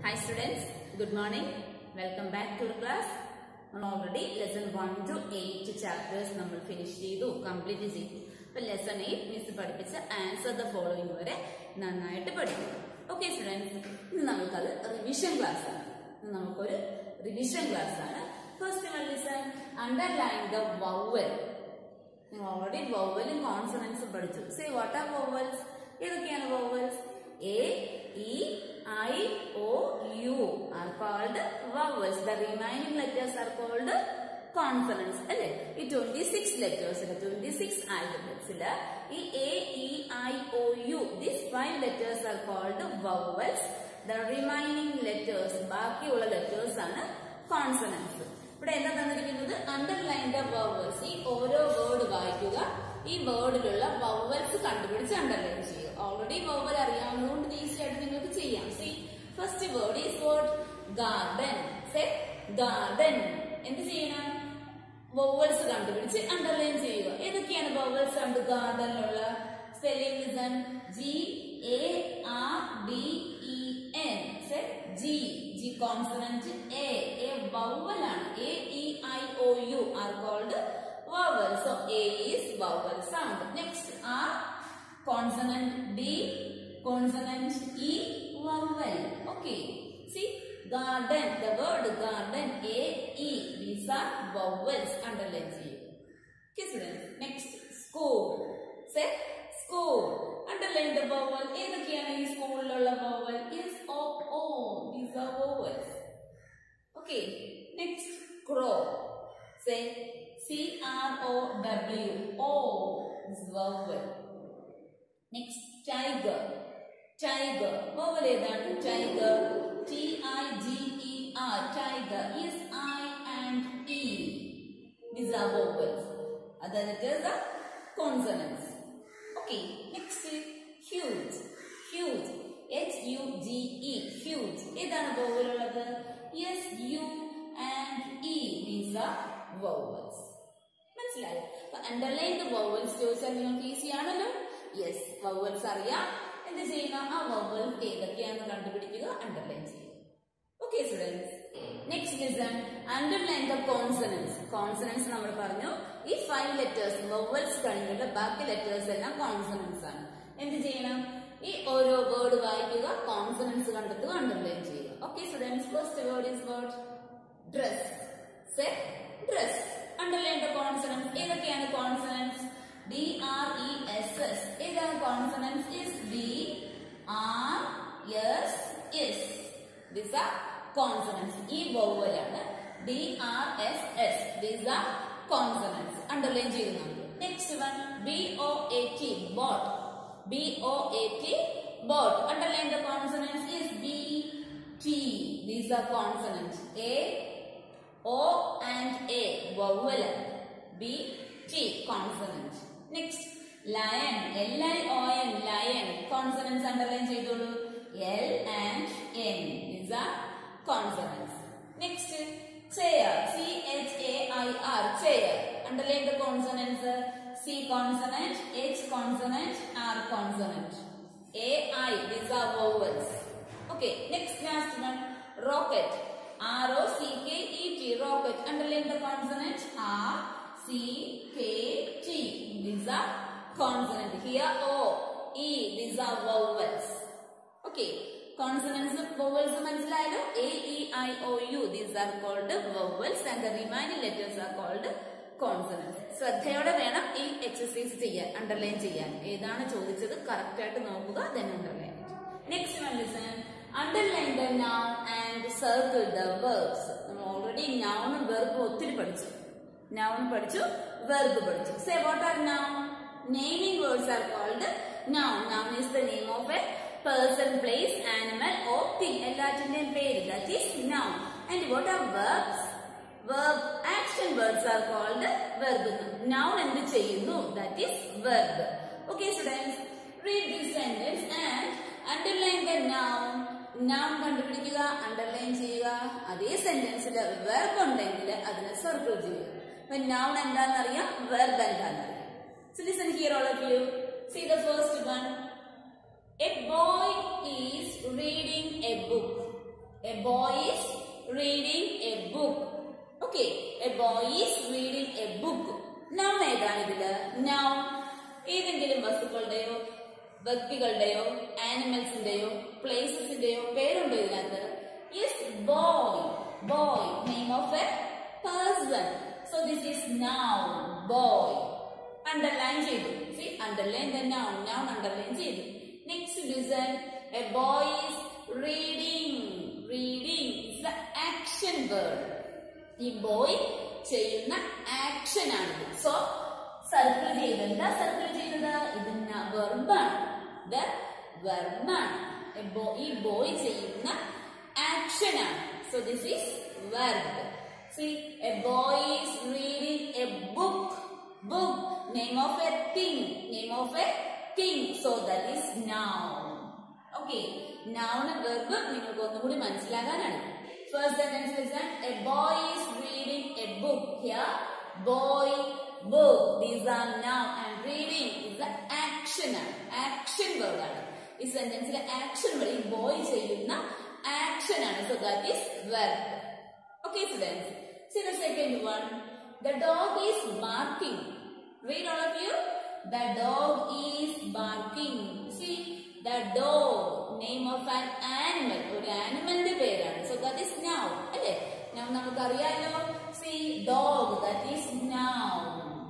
Hi students, good morning. Welcome back to the class. Already lesson 1 to 8 chapters നമ്മൾ finish ചെയ്തു, complete ചെയ്തു. അപ്പോൾ lesson 8 miss പഠിപ്പിച്ച answer the following വരെ നന്നായിട്ട് പഠിക്കും. Okay students, ഇന്ന് നമുക്കത് റിവിഷൻ ക്ലാസ് ആണ്. ഇന്ന് നമുക്കൊരു റിവിഷൻ ക്ലാസ് ആണ്. First one listen, underline the vowel. നിങ്ങൾ already vowel and consonants പഠിച്ചു. Say what are vowels? ഏതൊക്കെയാണ് vowels? A, E, I, O, U are called vowels. The remaining letters are called consonants. അല്ലേ? ഈ 26 letters, 26 alphabets. ഈ A, E, I, O, U, these 5 letters are called vowels. The remaining letters, ബാക്കിയുള്ള letters ആണ് consonants. ഇവിടെ എന്താ തന്നിരിക്കുന്നത്? Underline the vowels. ഈ ഓരോ വേർഡ് വായിക്കുക. ഈ വേർഡിലുള്ള വവൽസ് കണ്ടുപിടിച്ച് അണ്ടർലൈൻ ചെയ്യുക. ഓൾറെഡി വവൽ അറിയാവുന്നതുകൊണ്ട് ഈസി ആയിട്ട് നിങ്ങൾക്ക് ചെയ്യാം. See first word is word garden. Say garden. എന്ത് ചെയ്യണം? വവൽസ് കണ്ടുപിടിച്ച് അണ്ടർലൈൻ ചെയ്യുക. ഏതൊക്കെയാണ് വവൽസ് ഉണ്ട് ഗാർഡനിലുള്ള? Spelling listen. GARDEN. Say G. G consonant A. A vowel ആണ്. AEIOU are called vowel. So A is vowel sound. Next R, consonant D, consonant E, vowel. Okay. See, garden, the word garden, A, E, these are vowels. Underline here. Okay students. Next, school. Say school. Underline the vowel. ഏതൊക്കെയാണ് ഈ സ്കൂളിലുള്ള vowel? Is O, O. These are vowels. Okay. Next, crow. Say CROW. O is vowel. Next, tiger. Tiger. Vowel ഏതാണ്? Tiger. TIGER. Tiger is I and E. These are vowels. Other letters are consonants. Okay. Next, huge. Huge. HUGE. Huge. ഏതാണ് vowel ഉള്ളത്? S, U and E. These are vowels. മനസ്സിലായോ? അപ്പൊ underline the vowels ചോദിച്ചാൽ നിങ്ങൾക്ക് easy ആണല്ലോ. Yes, vowels അറിയാം. എന്ത് ചെയ്യണം? ആ വവൽ ഏതൊക്കെയാണെന്ന് കണ്ടുപിടിക്കുക, അണ്ടർലൈൻ ചെയ്യുക. Okay students. Next listen, underline the consonants. Consonants നമ്മൾ പറഞ്ഞു ഈ 5 ലെറ്റേഴ്സ് വവൽസ് കഴിഞ്ഞുള്ള ബാക്കി ലെറ്റേഴ്സ് എല്ലാം കോൺസണൻസ് ആണ്. എന്ത് ചെയ്യണം? ഈ ഓരോ വേർഡ് വായിക്കുക, കോൺസണൻസ് കണ്ടെത്തുക, അണ്ടർലൈൻ ചെയ്യുക. Okay students. First word is word dress. Say dress. Underline the consonants. ഏതൊക്കെയാണ് consonants? DRESS. ഏതാണ് consonants? Is DRSS. These are consonants. ഈ vowel ആണ് DRSS. These are consonants. Underline ചെയ്യുന്നുണ്ട്. Next one, BOAT. Bot. BOAT. Bot. Underline the consonants. Is BT. These are consonants. A, O and A vowel. B, T consonant. Next, lion. LION. Lion. Consonants underline ചെയ്തോളൂ. L and N. These are consonants. Next, chair. CHAIR. Chair. Underline the consonants. C consonant, H consonant, R consonant. AI. These are vowels. Okay. Next, last one, rocket. ROCKET. Rocket. Underline the consonant RCKT. These are consonant. Here O, E. These are vowels. Okay. Consonants of vowels മനസ്സിലായല്ലോ. AEIOU. These are called vowels and the remaining letters are called consonants. ശ്രദ്ധയോടെ വേണം ഈ exercise ചെയ്യാൻ, underline ചെയ്യാൻ. ഏതാണ് ചോദിച്ചത് correct ആയിട്ട് നോക്കുക, then underline it. Next one listen. Underline the noun and circle the verbs. നമ്മൾ ഓൾറെഡി noun verb ഒത്തിരി പഠിച്ചു. Noun പഠിച്ചു, verb പഠിച്ചു. Say what are noun? Naming words are called noun. Noun is the name of a person, place, animal or thing. എല്ലാറ്റിന്റെയും പേര്, that is noun. And what are verbs? Verb, action words are called verb. Noun എന്ത് ചെയ്യുന്നു, that is verb. Okay students, read this sentence and underline the noun. Noun കണ്ടുപിടിക്കുക, underline ചെയ്യുക. അതേ സെന്റൻസിൽ verb ഉണ്ടെങ്കിൽ അതിനെ circle ചെയ്യുക. അപ്പൊ noun എന്താണെന്നറിയാം, വെർബ് എന്താണെന്നറിയാം. So listen here all of you. See the first one. A boy is reading a book. A boy is reading a book. Okay, a boy is reading a book. Noun ഏതാണ് ഇതില്? Noun ഏതെങ്കിലും വസ്തുക്കളുടെയോ വ്യക്തികളുടെയോ ആനിമൽസിന്റെയോ പ്ലേസസിന്റെയോ പേരുണ്ടോ ഇതിനകത്ത്? Yes, boy. Boy, name of a person. So this is noun, boy. Underline ചെയ്തു. See, underline the noun. Noun underline ചെയ്തു. Next listen. A boy is reading. Reading is the action word. ഈ boy ചെയ്യുന്ന action ആണ്. So circle ചെയ്ത് എന്താ circle ചെയ്തത്? ഇത് വെർബാണ്. ഇത് വെർബാണ്. ഈ ബോയ് ചെയ്യുന്ന ആക്ഷൻ ആണ്. So this is verb. See, a boy is reading a book. Book, name of a thing. Name of a thing. So that is noun. Okay, noun verb നിങ്ങൾക്ക് ഒന്നുകൂടി മനസ്സിലാകാനാണ്. First sentence listen. A boy is reading a book. Here, boy, book. These are noun and reading is the action. Action word ആണ്. ഈ സെന്റൻസിലെ action വഴി boy ചെയ്യുന്ന action ആണ്. So that is verb. Okay students. See the second one. The dog is barking. Read all of you. The dog is barking. See, the dog, name of an animal. ഒരു ആനിമലിന്റെ പേരാണ്. So that is noun. അല്ലേ? Noun നമുക്കറിയാലോ. See, dog, that is noun.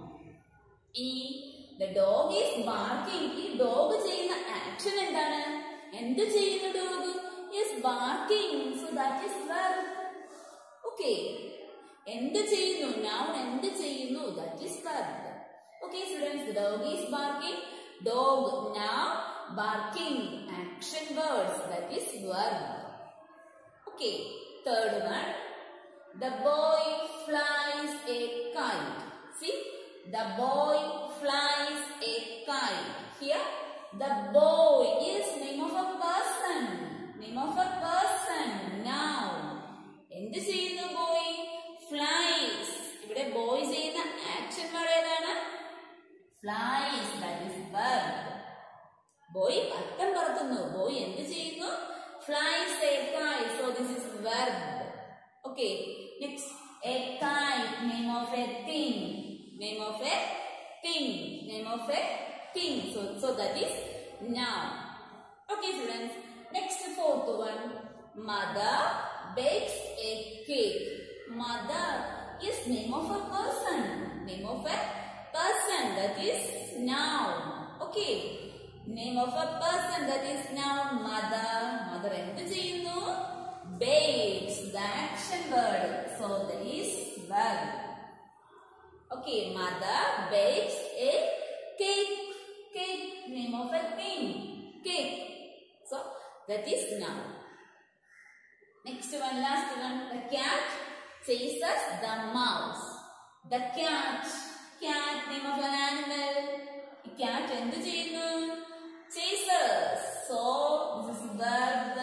The dog is barking. ഈ dog ചെയ്യുന്ന action എന്താണ്? എന്ത് ചെയ്യുന്നു dog? Is barking. So that is verb. Okay. എന്ത് ചെയ്യുന്നു? Noun എന്ത് ചെയ്യുന്നു? That is verb. Okay students, the dog is barking. Dog, noun, barking, action words. That is verb. Okay. Third one. The boy flies a kite. See, the boy flies a kite. Here, the boy is name of a person. Name of a person. Noun. എന്ത് ചെയ്യുന്നു boy? Flies. ഇവിടെ boy ചെയ്യുന്ന action word ഏതാണ്? Flies. That is verb. Boy Pattom പറത്തുന്നു. Boy എന്ത് ചെയ്യുന്നു? Flies a kite. So this is verb. Okay. Next, a kite. Name of a thing. Name of a thing. Name of a thing. So that is noun. Okay students. Next, fourth one. Mother bakes a cake. Mother is name of a person. Name of a person. That is noun. Okay. Name of a person. That is noun. Mother. Mother എന്ത് ചെയ്യുന്നു? Bakes. The action word. So that is verb. Okay. Mother bakes a cake. Cake. Name of a thing. Cake. So that is noun. Next one, last one. The cat chases the mouse. The cat. Cat, name of an animal. Cat എന്ത് ചെയ്യുന്നു? Chases. So this is verb.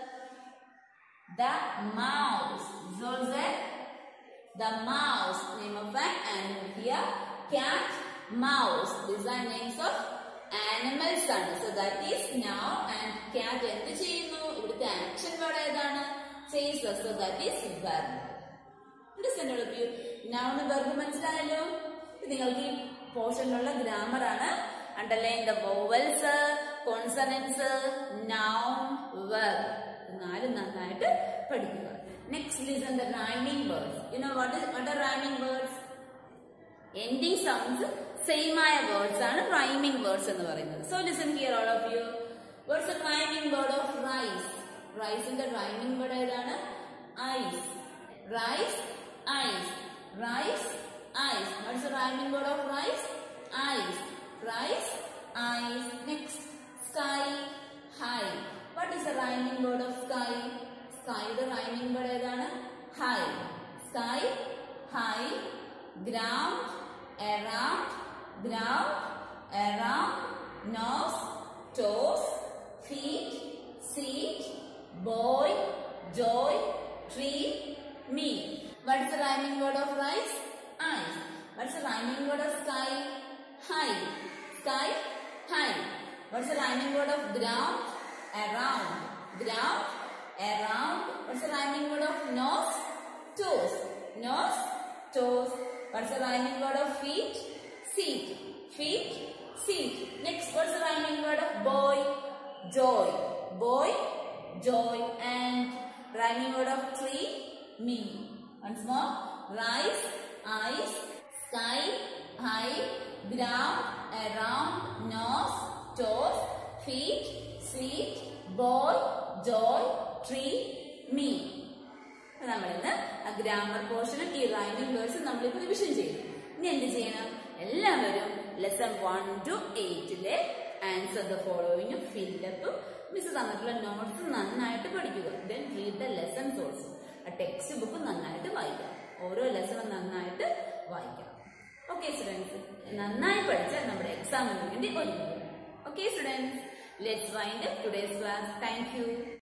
The mouse. This also the mouse. Name of an animal. Here, cat, mouse. These are names of animals. So that is noun and cat എന്ത് ചെയ്യുന്നു? ഇവിടുത്തെ action word ഏതാണ്? Chases. So that is verb. Understand all of you? Noun verb മനസ്സിലായല്ലോ? നിങ്ങൾക്ക് ഈ പോർഷനിലുള്ള grammar ആണ്. Underline the vowels, consonants, noun, verb. നാല് നന്നായിട്ട് പഠിക്കുക. Next, listen the rhyming words. You know what are rhyming words? Ending sounds same ആയ words ആണ് rhyming words എന്ന് പറയുന്നത്. So listen here all of you. What's the rhyming word of rice? Rice in the rhyming word ഏതാണ്? Ice. Rice, ice. Rice, ice. What's the rhyming word of rice? Ice. Rice, ice. Next, sky, high. What is the rhyming word of sky? Sky, the rhyming word ഏതാണ്? High. Sky, high. Ground, around. Ground, around. Nose, toes. Feet, seat. Boy, joy. Tree, me. What is the rhyming word of rice? Ice. What's the rhyming word of sky? High. Sky, high. What's the rhyming word of ground? Around. Ground, around. What's What's the rhyming word of nose? Toes. Nose, toes. What's the rhyming word of feet? Seat. Feet, seat. Next, what's the rhyming word of boy? Joy. Boy, joy. And rhyming word of tree? Me. Once more. Rice, eyes, sky, high, ground, around, nose, toes, feet, seat, boy, joy, tree, me. നമ്മളിന്ന് ആ grammar പോർഷനും ഈ rhyming വേർഡ്സും നമ്മളിപ്പോ revision ചെയ്തു. ഇനി എന്ത് ചെയ്യണം? എല്ലാവരും ലെസൺ 1 to 8 ആൻസർ ദ ഫോളോയിങ്ങും ഫില്ലപ്പും മിസ് തന്നിട്ടുള്ള നോട്ട്സ് നന്നായിട്ട് പഠിക്കുക. Then read the lessons also. ആ ടെക്സ്റ്റ് ബുക്ക് നന്നായിട്ട് വായിക്കണം. ഓരോ ലെസണും നന്നായിട്ട് വായിക്കണം. ഓക്കെ സ്റ്റുഡൻസ്, നന്നായി പഠിച്ചാൽ നമ്മുടെ എക്സാമിന് വേണ്ടി ഒരുങ്ങും. Okay students, let's wind up today's class. Thank you.